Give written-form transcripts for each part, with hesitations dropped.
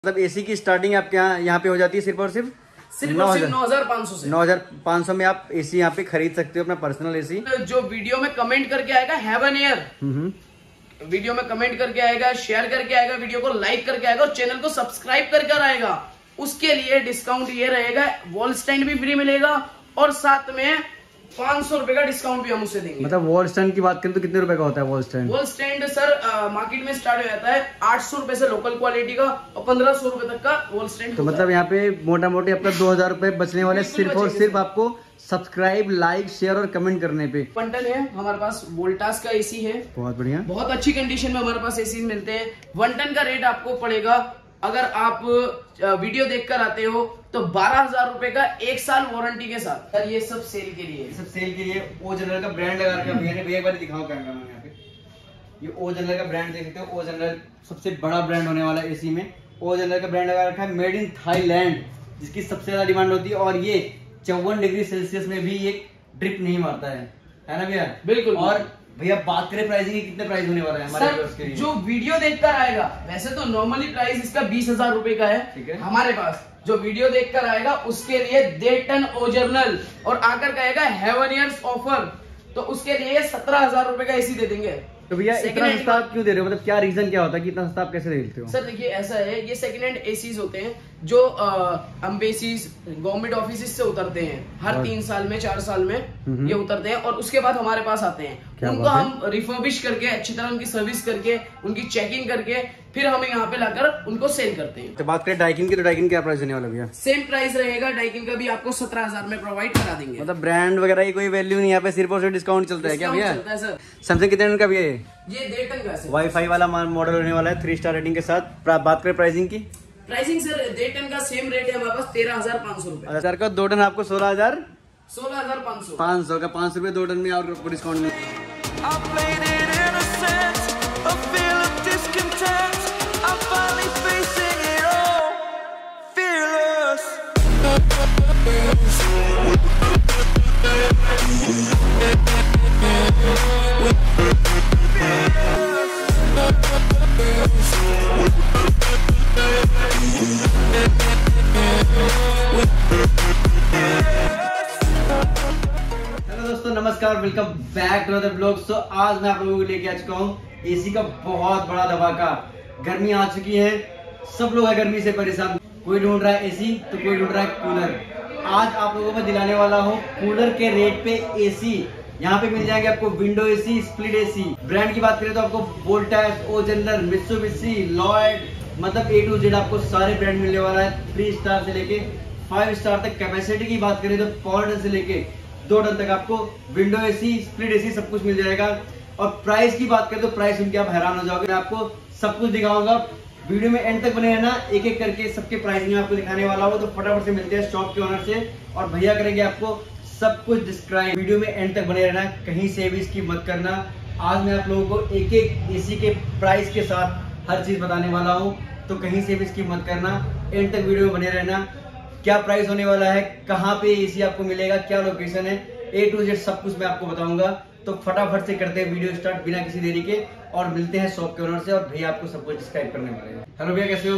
मतलब एसी की स्टार्टिंग आपके यहाँ पे हो जाती है सिर्फ और सिर्फ 9,500 से 9,500 में आप एसी यहाँ पे खरीद सकते हो अपना पर्सनल एसी। जो वीडियो में कमेंट करके आएगा हेवन एयर, वीडियो में कमेंट करके आएगा, शेयर करके आएगा, वीडियो को लाइक करके आएगा और चैनल को सब्सक्राइब करके आएगा, उसके लिए डिस्काउंट ये रहेगा, वॉल स्टैंड भी फ्री मिलेगा और साथ में 500 रुपए का डिस्काउंट भी हम उसे देंगे। मतलब वॉल स्टैंड की बात करें तो कितने रुपए का होता है wall stand? Wall stand sir market में स्टार्ट हो जाता है 800 रुपए से लोकल क्वालिटी का और 1500 रुपए तक का वॉल स्टैंड। तो मतलब यहाँ पे मोटा मोटी आपका 2000 रुपए बचने वाले सिर्फ और सिर्फ आपको सब्सक्राइब, लाइक, शेयर और कमेंट करने पे। वंटन है हमारे पास, वोल्टास का एसी है, बहुत बढ़िया, बहुत अच्छी कंडीशन में हमारे पास एसी मिलते हैं। वंटन का रेट आपको पड़ेगा, अगर आप वीडियो देखकर आते हो तो 12,000 रुपए का 1 साल वारंटी के साथ। सर ये सब सेल के लिए, सब सेल के लिए। ओ जनरल का ब्रांड लगा रखा है भैया ने, भैया एक बार दिखाओ कैमरा में। यहाँ पे ये ओ जनरल का ब्रांड देख सकते हो। ओ जनरल सबसे बड़ा ब्रांड होने वाला है एसी में। ओ जनरल का ब्रांड लगा रखा है, मेड इन थाईलैंड, जिसकी सबसे ज्यादा डिमांड होती है और ये 54 डिग्री सेल्सियस में भी एक ड्रिप नहीं मारता है ना भैया? बिल्कुल। और भैया बात करें प्राइसिंग की, कितने प्राइस होने वाला है हमारे व्यूअर्स के लिए? जो वीडियो देखकर आएगा, वैसे तो नॉर्मली प्राइस इसका 20,000 रुपए का है, ठीक है। हमारे पास जो वीडियो देखकर आएगा उसके लिए डेटन ओरिजिनल और आकर कहेगा हेवन ईयर्स ऑफर, तो उसके लिए 17,000 रुपए का एसी दे देंगे। तो भैया इतना सस्ता आप क्यों दे रहे हो? मतलब क्या रीजन क्या होता है कि इतना सस्ता आप कैसे देते हो? सर देखिए ऐसा है, ये सेकंड हैंड एसीज होते हैं जो एम्बेसीज, गवर्नमेंट ऑफिस से उतरते हैं हर 3 साल में 4 साल में ये उतरते हैं और उसके बाद हमारे पास आते हैं। उनको हम रिफर्बिश करके अच्छी तरह उनकी सर्विस करके उनकी चेकिंग करके फिर हम यहाँ पे लाकर उनको सेल करते हैं। तो बात करें डाइकिन की, तो डाइकिन क्या प्राइस होने वाला भैया? सेम प्राइस रहेगा, डाइकिन का भी आपको 17,000 में प्रोवाइड करा देंगे। मतलब ब्रांड वगैरह की कोई वैल्यू नहीं, यहाँ पे सिर्फ और सिर्फ डिस्काउंट चलता है क्या भैया? सर सैमसंग कितने का भैया? ये डेटन का वाईफाई वाला मॉडल होने वाला है, 3 स्टार रेटिंग के साथ। बात करें प्राइसिंग की, प्राइसिंग सर डेटन का सेम रेट है हमारे पास 13,500 रुपए। सर का 2 टन आपको 16,500 का 500 रुपए 2 टन में और डिस्काउंट में। नमस्कार, welcome back to other blog. So आज मैं आप लोगों को लेके आ चुका हूँ एसी का बहुत बड़ा धमाका। गर्मी आ चुकी है, सब लोग है गर्मी से परेशान। कोई ढूंढ रहा है एसी तो कोई ढूंढ रहा है कूलर। आज आप लोगों को दिलाने वाला हूँ कूलर के रेट पे एसी। यहाँ पे मिल जाएंगे आपको window AC, split AC. Brand की बात करें तो आपको Voltas, O General, Mitsubishi, Lloyd, मतलब A to Z आपको सारे ब्रांड मिलने वाला है। 3 स्टार से लेके 5 स्टार तक। कैपेसिटी की बात करें तो पावर से लेके 2 टन तक आपको विंडो एसी, स्प्लिट एसी सब कुछ मिल जाएगा। और प्राइस की बात करें तो प्राइस सुन के आप हैरान हो जाओगे। मैं आपको सब कुछ दिखाऊंगा, वीडियो में एंड तक बने रहना। एक एक करके सबके प्राइस में आपको दिखाने वाला हूँ। तो फटाफट से मिलते हैं शॉप के ओनर से और भैया करेंगे आपको सब कुछ डिस्क्राइब। वीडियो में एंड तक बने रहना, कहीं से भी इसकी मत करना। आज मैं आप लोगों को एक एक एसी के प्राइस के साथ हर चीज बताने वाला हूँ, तो कहीं से भी इसकी मत करना, एंड तक वीडियो में बने रहना। क्या प्राइस होने वाला है, कहाँ पे एसी आपको मिलेगा, क्या लोकेशन है, A to Z सब कुछ मैं आपको बताऊंगा। तो फटाफट से करते हैं वीडियो स्टार्ट बिना किसी देरी के और मिलते हैं शॉप के ओनर से और भैया आपको सब कुछ डिस्क्राइब करने वाले हैं। हेलो भैया, कैसे हो?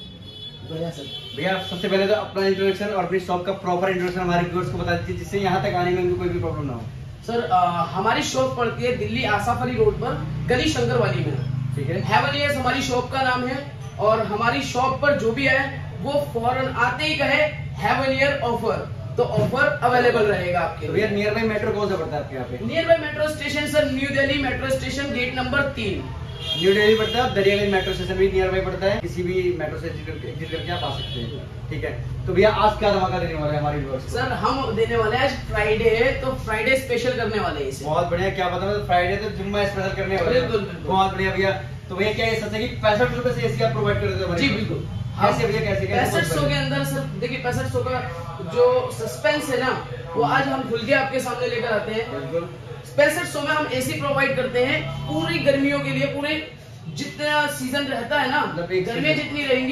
बढ़िया सर। भैया सबसे पहले तो अपना इंट्रोडक्शन और अपनी शॉप का प्रॉपर इंट्रोडक्शन हमारे व्यूअर्स को बता दीजिए, जिससे यहाँ तक आने में उनको कोई भी प्रॉब्लम ना हो। सर हमारी शॉप पड़ती है दिल्ली आसाफ अली रोड पर, गली शंकरवाली में। ठीक है। हेवन ईयर्स हमारी शॉप का नाम है और हमारी शॉप पर जो भी है वो फौरन आते ही कहे हेवन ईयर ऑफर, तो ऑफर अवेलेबल रहेगा आपके लिए। भैया नियर बाई मेट्रो कौन सा पड़ता है आपके यहाँ पे? Nearby metro station sir, New Delhi metro station, gate number 3 New Delhi पड़ता है। दरियागंज मेट्रो स्टेशन भी नियर बाई पड़ता है, किसी भी मेट्रो से एग्जिट करके आप आ सकते हैं। ठीक है। तो भैया आज क्या धमाका देने वाले हैं हमारे व्यूअर्स को? सर हम देने वाले हैं, आज फ्राइडे है तो फ्राइडे स्पेशल करने वाले हैं इसे। बहुत बढ़िया, क्या पता मतलब फ्राइडे तो जुम्मा स्पेशल करने वाले हैं। बिल्कुल। बहुत बढ़िया भैया। तो भैया क्या ये सच है कि 65 रुपए से एसी आप प्रोवाइड कर देते हो? जी बिल्कुल। कैसे भैया, कैसे? 6500 के अंदर सर देखिए, 6500 का जो सस्पेंस है ना, वो आज हम खुल के आपके सामने लेकर आते हैं। बिल्कुल। 6500 में हम एसी प्रोवाइड करते हैं पूरी गर्मियों के लिए। पूरे जितना सीजन रहता है ना, गर्मियां जितनी रहेंगी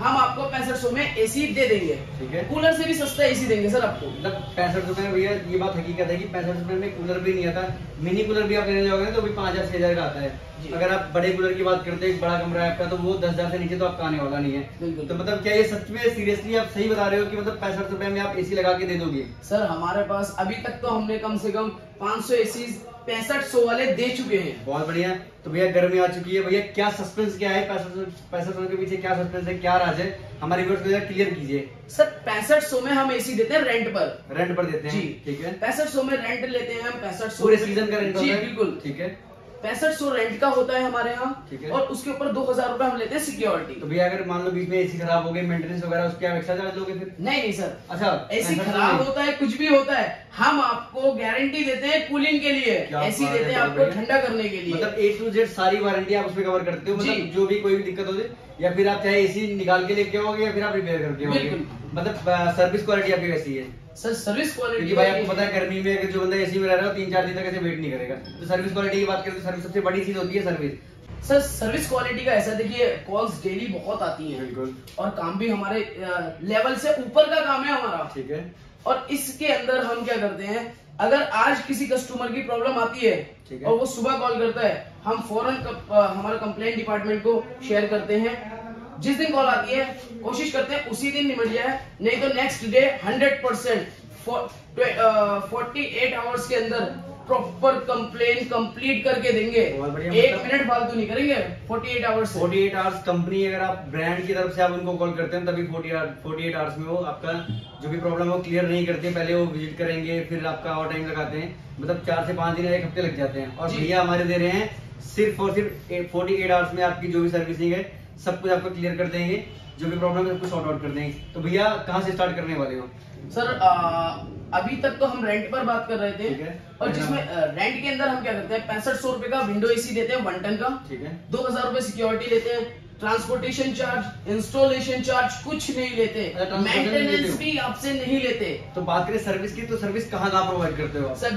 हम आपको 6500 में एसी दे देंगे। ठीक है, कूलर से भी सस्ता एसी देंगे सर आपको। मतलब 65 रुपए में भैया, ये बात हकीकत है कि 65 रुपए में कूलर भी नहीं आता। मिनी कूलर भी आप लेने जाओगे तो भी 5000-6000 का आता है। अगर आप बड़े कूलर की बात करते हैं, एक बड़ा कमरा है आपका, तो वो 10,000 से नीचे तो आपका आने वाला नहीं है। तो मतलब क्या ये सच में सीरियसली आप सही बता रहे हो कि मतलब 65 रुपए में आप एसी लगा के दे दोगे? सर हमारे पास अभी तक तो हमने कम से कम 500 एसी 6500 वाले दे चुके हैं। बहुत बढ़िया। तो भैया गर्मी आ चुकी है, भैया क्या सस्पेंस क्या है 6500 के पीछे, क्या सस्पेंस है, क्या राज है, हमारे व्यूअर्स को जरा क्लियर कीजिए। सर 6500 में हम एसी देते हैं रेंट पर देते हैं। जी ठीक है, 6500 में रेंट लेते हैं हम। 6500 पूरे सीजन का रेंट? जी बिल्कुल। ठीक है, 6500 रेंट का होता है हमारे यहाँ। ठीक है, और उसके ऊपर 2000 रुपए हम लेते हैं सिक्योरिटी। तो भैया अगर मान लो बीच में एसी खराब हो गई, मेंटेनेंस वगैरह, उसके आप एक्स्ट्रा चार्ज लोगे फिर? नहीं सर। अच्छा, एसी खराब होता है, कुछ भी होता है, हम आपको गारंटी देते हैं कूलिंग के लिए, एसी देते हैं आपको ठंडा करने के लिए। मतलब A to Z सारी वारंटी आप उसमें कवर करते हो? मतलब जो भी कोई भी दिक्कत होती है, या फिर आप चाहे एसी निकाल के लेके आओगे या फिर आप रिपेयर करके आओगे? मतलब सर्विस क्वालिटी आपकी वैसी है? सर सर्विस क्वालिटी, क्योंकि भाई आपको पता है गर्मी में अगर जो बंदा एसी में रह रहा है 3-4 दिन तक ऐसे वेट नहीं करेगा। तो सर्विस क्वालिटी की बात करें तो सर्विस सबसे बड़ी चीज होती है सर्विस। सर सर्विस क्वालिटी का ऐसा देखिए, कॉल्स डेली बहुत आती हैं। बिल्कुल। और काम भी हमारे लेवल से ऊपर का काम है हमारा। ठीक है। और इसके अंदर हम क्या करते हैं, अगर आज किसी कस्टमर की प्रॉब्लम आती है और वो सुबह कॉल करता है, हम फौरन हमारे कंप्लेंट डिपार्टमेंट को शेयर करते हैं। जिस दिन कॉल आती है कोशिश करते हैं उसी दिन निपट जाए, नहीं तो नेक्स्ट डे 100% 48 आवर्स के अंदर प्रॉपर कंप्लेन कंप्लीट करके देंगे। 1 मिनट फालतू नहीं करेंगे 48 आवर्स। 48 आवर्स कंपनी, अगर आप ब्रांड की तरफ से आप उनको कॉल करते हैं तभी 48 आवर्स में वो आपका जो भी प्रॉब्लम है वो क्लियर नहीं करते। पहले वो विजिट करेंगे, फिर आपका और टाइम लगाते हैं, मतलब 4 से 5 दिन या 1 हफ्ते लग जाते हैं। और भैया हमारे दे रहे हैं सिर्फ और सिर्फ 48 आवर्स में आपकी जो भी सर्विसिंग है सब कुछ आपको क्लियर कर देंगे, जो भी प्रॉब्लम है सब कुछ सॉर्ट आउट कर देंगे। तो भैया कहाँ से स्टार्ट करने वाले हो? सर अभी तक तो हम रेंट पर बात कर रहे थे, और जिसमें रेंट के अंदर हम क्या करते हैं 6500 रुपए का विंडो एसी देते हैं 1 टन का। ठीक है। 2000 रुपए सिक्योरिटी लेते हैं, ट्रांसपोर्टेशन चार्ज, इंस्टॉलेशन चार्ज कुछ नहीं लेते, मेंटेनेंस भी आपसे नहीं लेते। तो बात करें सर्विस की, तो सर्विस कहाँ प्रोवाइड करते हो? Sir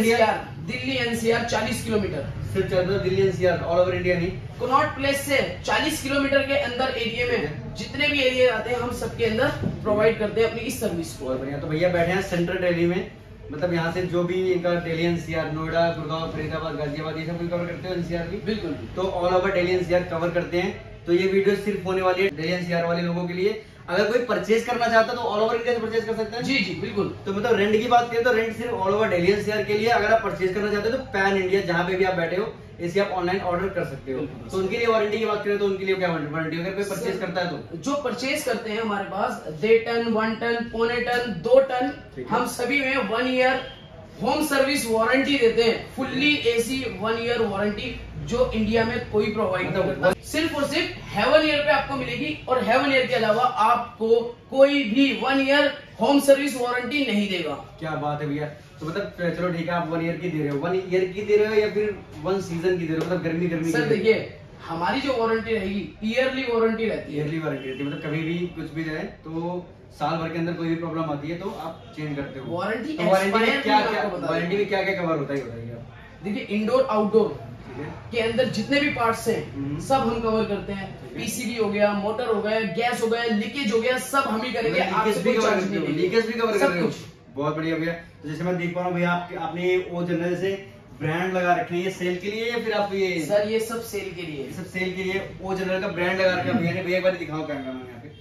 Delhi NCR 40 kilometre. सिर्फ Delhi NCR, all over India नहीं? कनॉट प्लेस से 40 किलोमीटर के अंदर एरिया में जितने भी एरिया आते हैं हम सबके अंदर प्रोवाइड करते हैं अपनी इस सर्विस को। बहुत बढ़िया। तो भैया बैठे हैं सेंट्रल दिल्ली में, मतलब यहाँ से जो भी इनका दिल्ली एनसीआर, नोएडा, गुड़गांव, फरीदाबाद, गाजियाबाद, ये सब भी कवर करते हो एनसीआर भी? बिल्कुल। तो all over Delhi NCR cover करते हैं। तो ये वीडियो सिर्फ होने वाली है दिल्ली एनसीआर वाले लोगों के लिए। अगर कोई परचेज करना चाहता है तो ऑल ओवर इंडिया से परचेज कर सकता है? जी जी बिल्कुल। तो मतलब रेंट की बात करें तो रेंट सिर्फ ऑल ओवर दिल्ली एनसीआर के लिए। अगर आप परचेज करना चाहते हो तो पैन इंडिया जहाँ पे भी आप बैठे हो इसे आप ऑनलाइन ऑर्डर कर सकते हो। तो उनके लिए वारंटी की बात करें तो उनके लिए क्या वारंटी, अगर कोई परचेज करता है तो? जो परचेज करते हैं हमारे पास 1.5 टन, 1 टन, पौने टन, 2 टन, हम सभी में 1 ईयर होम सर्विस वारंटी देते हैं। फुल्ली एसी 1 ईयर वारंटी जो इंडिया में कोई प्रोवाइड नहीं करता। सिर्फ और सिर्फ हेवन ईयर पे आपको मिलेगी, और हेवन ईयर के अलावा आपको कोई भी 1 ईयर होम सर्विस वारंटी नहीं देगा। क्या बात है भैया। तो मतलब चलो ठीक है, आप 1 ईयर की दे रहे हो, 1 ईयर की दे रहे हो या फिर 1 सीजन की दे रहे हो? मतलब गर्मी सर देखिए हमारी जो वारंटी रहेगी ईयरली वारंटी रहती है। ईयरली वारंटी रहती है, मतलब कभी भी कुछ भी जाए तो साल भर के अंदर कोई भी प्रॉब्लम आती है तो आप चेंज करते हो। वारंटी में क्या क्या कवर होता है बताइए आप? देखिए इंडोर आउटडोर के अंदर जितने भी पार्ट्स हैं सब हम कवर करते हैं। पीसीबी हो गया, मोटर हो गया, गैस हो गया, लीकेज हो गया, सब हम ही करेंगे। लीकेज भी कवर कर रहे हो? बहुत बढ़िया भैया। तो जैसे मैं देख पा रहा हूँ भैया आपने वो जनरल से ब्रांड लगा रखे हैं, ये सेल के लिए या फिर आप ये? सर ये सब सेल के लिए। सब सेल के लिए ओ जनरल का ब्रांड लगा रखा है भैया ने। भैया एक बार दिखाओ कैमरा में यहाँ पे,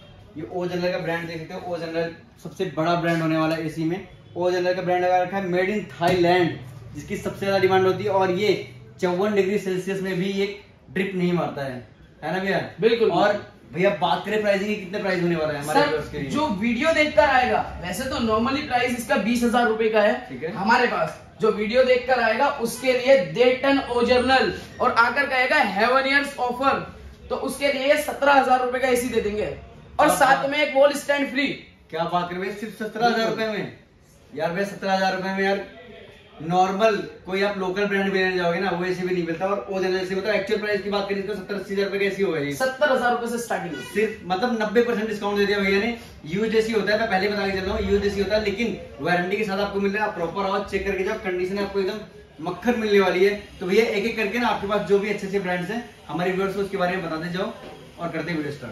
ये ओ जनरल का ब्रांड देख सकते हो। ओ जनरल सबसे बड़ा ब्रांड होने वाला है एसी में। ओ जनरल का ब्रांड लगा रखा है, मेड इन थाईलैंड, जिसकी सबसे ज्यादा डिमांड होती है। और ये 54 डिग्री सेल्सियस में भी एक ड्रिप नहीं मारता है ना भैया? बिल्कुल। और भैया बात करें प्राइसिंग की, कितने प्राइस होने वाला है हमारे व्यूअर्स के लिए? जो वीडियो देखकर आएगा, वैसे तो नॉर्मली प्राइस इसका 20,000 रुपए का है। ठीक है। हमारे पास जो वीडियो देखकर आएगा उसके लिए 1.5 टन ओरिजिनल और आकर कहेगा हेवन ईयर्स ऑफर, तो उसके लिए 17,000 रुपए का एसी दे देंगे, और साथ में एक वॉल स्टैंड फ्री। क्या बात कर रहे हैं, सिर्फ 17,000 रुपए में? यार भैया 17,000 रुपए में यार नॉर्मल कोई आप लोकल ब्रांड भी लेने जाओगे ना वो एसी भी नहीं मिलता। और ओ जनरल से मतलब एक्चुअल प्राइस की बात करें तो 70-80 हजार रुपए का एसी होगा। 70,000 रुपए से स्टार्टिंग, सिर्फ मतलब 90% डिस्काउंट दे दिया भैया ने। यूज एसी होता है, मैं पहले बता के चल रहा हूँ, यूज एसी होता है, लेकिन वारंटी के साथ आपको मिल रहा है। आप प्रॉपर आवाज चेक करके जाओ, कंडीशन आपको एकदम मक्खन मिलने वाली है। तो भैया एक एक करके ना आपके पास जो भी अच्छे अच्छे ब्रांड्स हैं हमारे व्यूअर्स को उसके बारे में बताते जाओ और करते वीडियो स्टार्ट।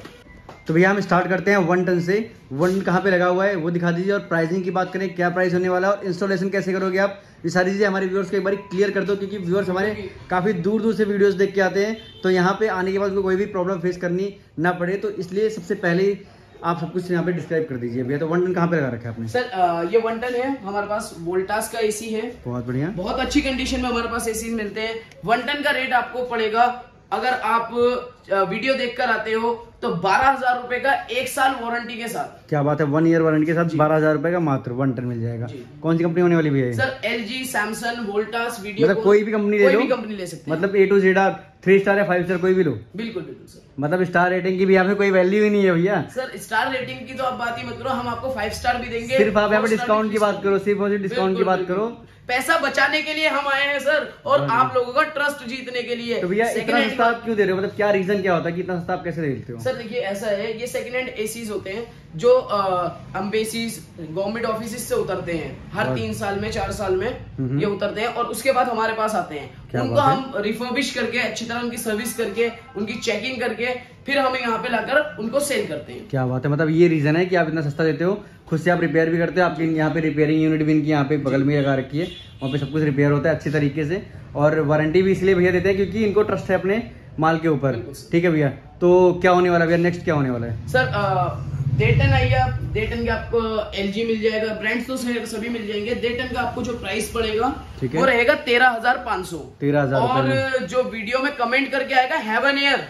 तो भैया हम स्टार्ट करते हैं 1 टन से। 1 टन कहाँ पे लगा हुआ है वो दिखा दीजिए, और प्राइसिंग की बात करें क्या प्राइस होने वाला है और इंस्टॉलेशन कैसे करोगे आप, ये सारी चीज़ें हमारे व्यूअर्स को एक बार क्लियर कर दो, क्योंकि व्यूअर्स हमारे काफ़ी दूर दूर से वीडियोस देख के आते हैं, तो यहाँ पे आने के बाद उनको कोई भी प्रॉब्लम फेस करनी ना पड़े। तो इसलिए सबसे पहले आप सब कुछ यहाँ पे डिस्क्राइब कर दीजिए भैया। तो 1 टन कहाँ पे लगा रखा है आपने? सर ये 1 टन है, हमारे पास वोल्टास का एसी है, बहुत बढ़िया, बहुत अच्छी कंडीशन में हमारे पास एसी मिलते हैं। 1 टन का रेट आपको पड़ेगा, अगर आप वीडियो देखकर आते हो तो 12,000 रुपए का 1 साल वारंटी के साथ। क्या बात है, 1 ईयर वारंटी के साथ 12,000 रुपए का मात्र 1 टन मिल जाएगा। कौन सी कंपनी होने वाली भैया? Sir LG, Samsung, Voltas, video, मतलब कोई भी कंपनी ले लो, कोई भी कंपनी ले सकते हैं। मतलब A to Z आप 3 स्टार या 5 स्टार कोई भी लो। बिल्कुल बिल्कुल सर, मतलब स्टार रेटिंग की भी यहाँ पे कोई वैल्यू ही नहीं है भैया। सर स्टार रेटिंग की तो आप बात ही मत करो, हम आपको 5 स्टार भी देंगे। सिर्फ आप यहाँ पे डिस्काउंट की बात करो, सिर्फ और सिर्फ डिस्काउंट की बात करो। पैसा बचाने के लिए हम आए हैं सर, और आप लोगों का ट्रस्ट जीतने के लिए। तो भैया इतना सस्ता आप क्यों दे रहे हो, मतलब क्या रीजन क्या होता है कि इतना सस्ता आप कैसे देते हो? सर देखिए ऐसा है, ये सेकंड हैंड एसीज होते हैं जो एम्बेसीज, गवर्नमेंट ऑफिस से उतरते हैं हर 3 साल में 4 साल में ये उतरते हैं, और उसके बाद हमारे पास आते हैं। उनको हम रिफर्बिश करके अच्छी तरह उनकी सर्विस करके उनकी चेकिंग करके फिर हम यहाँ पे लाकर उनको सेल करते हैं। क्या बात है, मतलब ये रीजन है कि आप इतना सस्ता देते हो। खुद से आप रिपेयर भी करते हो, आपके यहाँ पे रिपेयरिंग यूनिट भी इनकी यहाँ पे बगल में लगा रखी है, वहाँ पे सब कुछ रिपेयर होता है अच्छी तरीके से, और वारंटी भी इसलिए भैया देते हैं क्योंकि इनको ट्रस्ट है अपने माल के ऊपर। ठीक है भैया, तो क्या होने वाला है भैया, नेक्स्ट क्या होने वाला है? सर डेटन आइए आप, डेटन के आपको LG मिल जाएगा, ब्रांड्स तो सभी मिल जाएंगे। डेटन का आपको जो प्राइस पड़ेगा वो रहेगा 13,500। 13,000। और जो वीडियो में कमेंट करके आएगा हेवन एयर,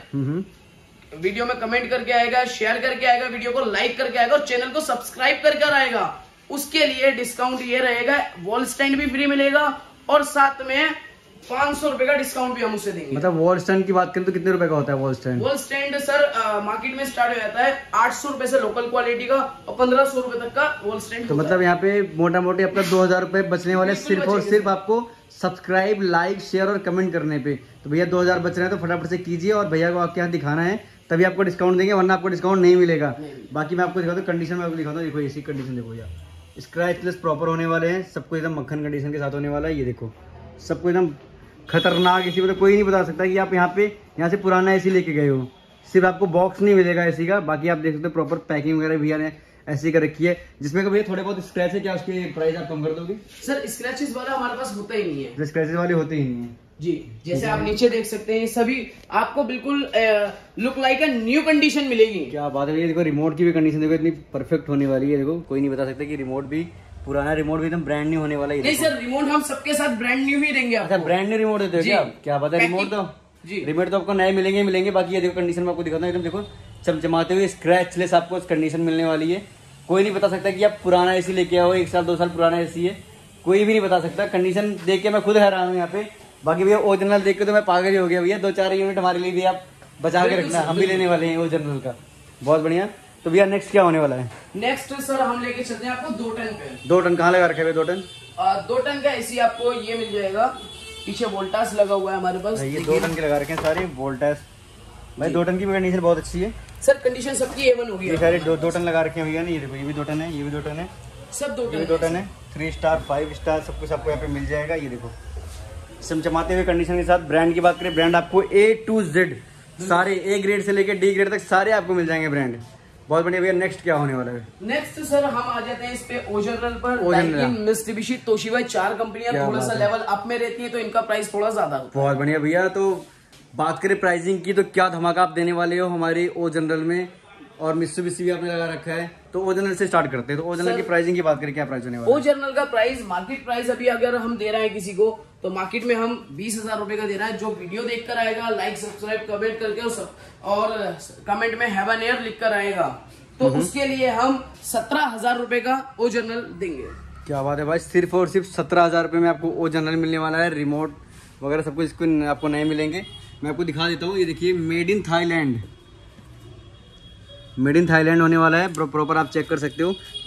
वीडियो में कमेंट करके आएगा, शेयर करके आएगा, वीडियो को लाइक करके आएगा और चैनल को सब्सक्राइब करके आएगा, उसके लिए डिस्काउंट ये रहेगा, वॉल स्टैंड भी फ्री मिलेगा और साथ में 500 रुपए का डिस्काउंट भी हम उसे देंगे। मतलब वॉल स्टैंड की बात करें तो कितने रुपए का होता है wall stand? Wall stand sir market में स्टार्ट हो जाता है 800 रुपए से लोकल क्वालिटी का, और 1500 रुपए तक का वॉल स्टैंड। तो मतलब यहाँ पे मोटा मोटी आपका 2,000 रुपए बचने वाले, सिर्फ और सिर्फ आपको सब्सक्राइब, लाइक, शेयर और कमेंट करने पे। तो भैया 2,000 बच रहे हैं तो फटाफट से कीजिए, और भैया को आपके यहाँ दिखाना है तभी आपको डिस्काउंट देंगे, वरना आपको डिस्काउंट नहीं मिलेगा। बाकी मैं आपको दिखाता हूँ कंडीशन में, आपको दिखाता हूँ। देखो इसी कंडीशन देखो यार, स्क्रैचलेस प्रॉपर होने वाले हैं, सबको एकदम मक्खन कंडीशन के साथ होने वाला है। ये देखो सबको एकदम खतरनाक एसी, मतलब कोई नहीं बता सकता कि आप यहाँ से पुराना एसी लेके गए हो। सिर्फ आपको बॉक्स नहीं मिलेगा एसी का, बाकी आप देख सकते हो प्रॉपर पैकिंग वगैरह भैया ने ऐसी कर रखी है, जिसमें कभी थोड़े बहुत स्क्रैच है, क्या उसके प्राइस आप कम कर दोगे? सर स्क्रैचेस वाला हमारे पास होता ही नहीं है, स्क्रैचेस वाले होते ही नहीं है जी। जैसे आप नीचे देख सकते हैं, सभी आपको बिल्कुल look like a new condition मिलेगी। क्या बात है, ये देखो रिमोट की भी कंडीशन देखो इतनी परफेक्ट होने वाली है। देखो कोई नहीं बता सकता कि रिमोट भी पुराना रिमोट भी एकदम ब्रांड न्यू होने वाला है। नहीं सर, रिमोट हम सबके साथ ब्रांड न्यू ही देंगे। अच्छा ब्रांड न्यू रिमोट देते हो क्या? क्या बात है, रिमोट तो जी, रिमोट तो आपको नए मिलेंगे। बाकी ये देखो कंडीशन में आपको दिखाता हूँ, एकदम देखो चमचमाते हुए स्क्रैचलेस आपको कंडीशन मिलने वाली है। कोई नहीं बता सकता कि आप पुराना एसी लेके आओ, 1 साल 2 साल पुराना एसी है, कोई भी नहीं बता सकता। कंडीशन देख के मैं खुद हैरान हूँ यहाँ पे। बाकी भैया ओरिजिनल देख के तो मैं पागल ही हो गया भैया। 2-4 यूनिट हमारे लिए भी आप बचा के रखना, हम भी लेने वाले हैं ओरिजिनल का। बहुत बढ़िया। तो भैया नेक्स्ट क्या होने वाला है? नेक्स्ट सर हम लेके चलते हैं आपको 2 टन पे। 2 टन कहाँ लगा रखे हैं 2 टन? 2 टन का एसी आपको ये मिल जाएगा, पीछे वोल्टास लगा हुआ है हमारे पास। ये 2 टन के लगा रखे हैं सारे वोल्टास। भाई 2 टन की कंडीशन बहुत अच्छी है सर, कंडीशन सबकी A1 होगी। ये सारे 2 टन लगा रखे हैं भैया। नहीं देखो ये भी 2 टन है, ये भी 2 टन है, सब 2 टन, 2 टन है। 3 स्टार 5 स्टार सब कुछ आपको यहाँ पे मिल जाएगा। ये देखो चमचमाते हुए कंडीशन के साथ। ब्रांड की बात करें, ब्रांड आपको A to Z सारे A ग्रेड से लेकर D ग्रेड तक सारे आपको मिल जाएंगे ब्रांड। बहुत बढ़िया भैया। नेक्स्ट क्या होने वाला है? नेक्स्ट सर हम आ जाते हैं इस पे ओजनरल पर। डाइकिन, मित्सुबिशी, तोशिबा, 4 कंपनियां थोड़ा सा लेवल अप में रहती है, तो इनका प्राइस थोड़ा ज्यादा होता है। बहुत बढ़िया भैया। तो बात करें प्राइसिंग की, तो क्या धमाका आप देने वाले हो हमारे ओ जनरल में, और मित्सुबिशी भी आपने लगा रखा है। तो ओ जनरल से स्टार्ट करते हैं। तो ओ जनरल की प्राइसिंग की बात करें, क्या प्राइस होने वाला है? ओ जनरल का प्राइस, मार्केट प्राइस अभी अगर हम दे रहे हैं किसी को, तो मार्केट में हम 20,000 रुपए का दे रहा है। जो वीडियो देखकर आएगा, लाइक सब्सक्राइब कमेंट करके और कमेंट में हेवन एयर लिख कर आएगा, तो उसके लिए हम 17,000 रुपए का ओ जनरल देंगे। क्या बात है भाई, सिर्फ और सिर्फ 17,000 रुपए में आपको ओ जनरल मिलने वाला है। रिमोट वगैरह सब कुछ इसको आपको नए मिलेंगे। मैं आपको दिखा देता हूँ। ये देखिए made in Thailand, made in Thailand होने वाला है। प्रॉपर आप चेक कर सकते हो।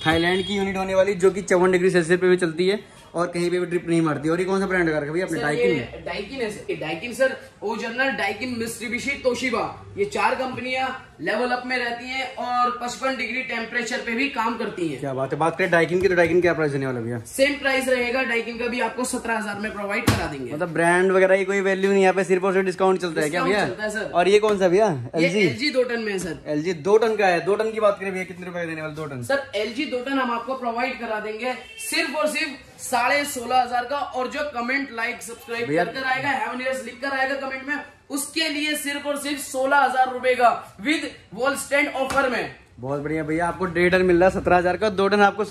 थाईलैंड की यूनिट होने वाली, जो कि 54 डिग्री सेल्सियस पे भी चलती है और कहीं पे भी ड्रिप नहीं मारती। और ये कौन सा ब्रांड का भैया अपने? डाइकिन। डाइकिन है Daikin sir, original Daikin, Mitsubishi, Toshiba, ये 4 कंपनियां लेवल अप में रहती हैं और 55 डिग्री टेम्परेचर पे भी काम करती हैं। क्या बात है। बात करें डाइकिन की, तो डाइकिन क्या प्राइस देने वाला भैया? सेम प्राइस रहेगा, डाइकिन का भी आपको 17,000 में प्रोवाइड करा देंगे। मतलब ब्रांड वगैरह की कोई वैल्यू नहीं, यहाँ पे सिर्फ और सिर्फ डिस्काउंट चलता है क्या भैया? सर। और ये कौन सा भैया? LG 2 टन में है सर। LG 2 टन का है। 2 टन की बात करें भैया, कितने रुपए देने वाले 2 टन? सर LG 2 टन हम आपको प्रोवाइड करा देंगे सिर्फ और सिर्फ 16,500 का। और जो कमेंट, लाइक, सब्सक्राइब कर आएगा, हेवन ईयर्स लिख कर आएगा कमेंट में, उसके लिए सिर्फ और सिर्फ 16,000 रुपए का विद वॉल स्टैंड ऑफर में। बहुत बढ़िया भैया, आपको 1.5 टन मिल रहा है 17,000 का, 2 टन आपको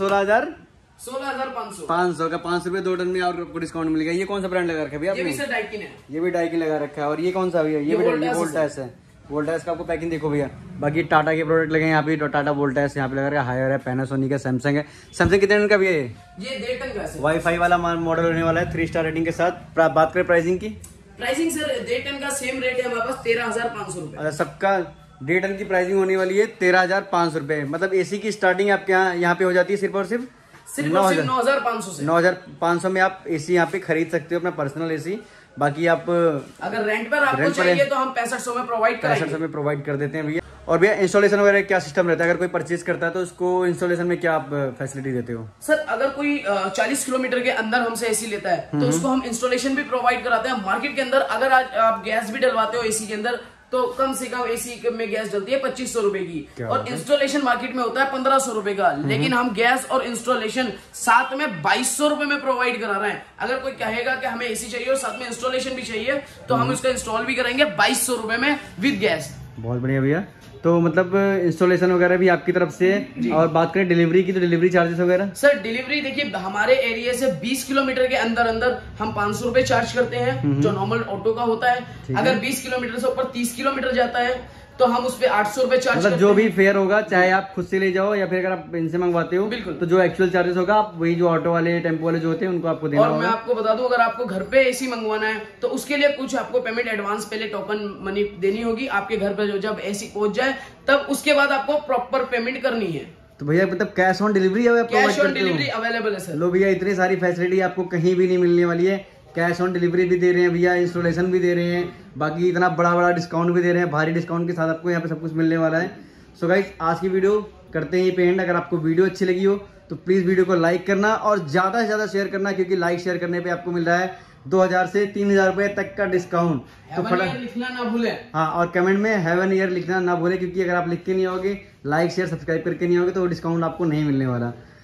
16,500 का 500 रुपए 2 टन में और आपको डिस्काउंट मिलेगा। ये कौन सा ब्रांड लगा रखा है भैया? ये भी सर डाइकिन है। ये भी डाइकिन लगा रखा है। और ये कौन सा भैया? ये भी वोल्टास है। वोल्टास का आपको पैकिंग देखो भैया। बाकी टाटा के प्रोडक्ट लगे यहाँ पे, टाटा वोल्टास यहाँ पे लगा रखा है, हायर है, पैनासोनिक है, सैमसंग है। सैमसंग कितने टन का भैया? ये 1.5 टन का है। वाईफाई वाला मॉडल होने वाला है, 3 स्टार रेटिंग के साथ। बात करें प्राइसिंग की, प्राइसिंग सर 1.5 टन का सेम रेट है हमारे पास 13,500 रुपए। सबका 1.5 टन की प्राइसिंग होने वाली है 13,500 रुपए। मतलब एसी की स्टार्टिंग आपके यहाँ पे हो जाती है सिर्फ और सिर्फ 9,500 से। 9,500 में आप एसी यहाँ पे खरीद सकते हो, अपना पर्सनल एसी। बाकी आप अगर रेंट पर आपको चाहिए तो हम 6500 में प्रोवाइड करेंगे। 6500 में प्रोवाइड कर देते हैं भैया। और भैया इंस्टॉलेशन वगैरह क्या सिस्टम रहता है? अगर कोई परचेज करता है तो उसको इंस्टॉलेशन में क्या आप फैसिलिटी देते हो? सर अगर कोई 40 किलोमीटर के अंदर हमसे एसी लेता है तो उसको हम इंस्टॉलेशन भी प्रोवाइड कराते हैं। मार्केट के अंदर अगर आज आप गैस भी डलवाते हो एसी के अंदर तो कम से कम एसी में गैस डलती है 2500 रुपए की, और इंस्टॉलेशन मार्केट में होता है 1500 रुपए का। लेकिन हम गैस और इंस्टॉलेशन साथ में 2200 रुपए में प्रोवाइड करा रहे हैं। अगर कोई कहेगा कि हमें एसी चाहिए और साथ में इंस्टॉलेशन भी चाहिए तो हम उसका इंस्टॉल भी करेंगे 2200 रुपए में विद गैस। बहुत बढ़िया भैया। तो मतलब इंस्टॉलेशन वगैरह भी आपकी तरफ से। और बात करें डिलीवरी की, तो डिलीवरी चार्जेस वगैरह? सर डिलीवरी देखिए, हमारे एरिया से 20 किलोमीटर के अंदर अंदर हम 500 रुपए चार्ज करते हैं, जो नॉर्मल ऑटो का होता है। अगर 20 किलोमीटर से ऊपर 30 किलोमीटर जाता है तो हम उस पे 800 रुपए चार्ज मतलब जो भी फेयर होगा, चाहे आप खुद से ले जाओ या फिर अगर आप इनसे मंगवाते हो, बिल्कुल, तो जो एक्चुअल चार्जेस होगा आप वही जो ऑटो वाले, टेम्पो वाले जो होते हैं उनको आपको देना होगा। और मैं आपको बता दूं, अगर आपको घर पे एसी मंगवाना है तो उसके लिए कुछ आपको पेमेंट एडवांस पहले टोकन मनी देनी होगी आपके घर पे। जब एसी पहुंच जाए तब उसके बाद आपको प्रॉपर पेमेंट करनी है। तो भैया मतलब cash on delivery? Cash on delivery available है सर। लो भैया, इतनी सारी फैसिलिटी आपको कहीं भी नहीं मिलने वाली है। कैश ऑन डिलीवरी भी दे रहे हैं भैया, इंस्टॉलेशन भी दे रहे हैं, बाकी इतना बड़ा बड़ा डिस्काउंट भी दे रहे हैं। भारी डिस्काउंट के साथ आपको यहाँ पे सब कुछ मिलने वाला है। सो गाइस, आज की वीडियो करते हैं पे एंड। अगर आपको वीडियो अच्छी लगी हो तो प्लीज वीडियो को लाइक करना और ज्यादा से ज्यादा शेयर करना, क्योंकि लाइक शेयर करने पे आपको मिल रहा है 2000 से 3000 रुपए तक का डिस्काउंट। तो फटाफट लिखना ना भूलें। हाँ, और कमेंट में हेवन ईयर लिखना ना भूलें, क्योंकि अगर आप लिख के नहीं आओगे, लाइक शेयर सब्सक्राइब करके नहीं आओगे तो वो डिस्काउंट आपको नहीं मिलने वाला।